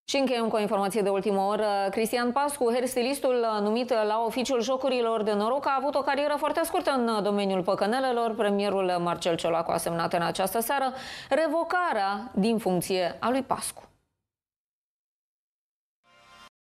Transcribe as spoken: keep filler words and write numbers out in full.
Și încheiem cu o informație de ultimă oră. Cristian Pascu, hairstylistul numit la oficiul Jocurilor de Noroc, a avut o carieră foarte scurtă în domeniul păcănelelor. Premierul Marcel Ciolacu a semnat în această seară revocarea din funcție a lui Pascu.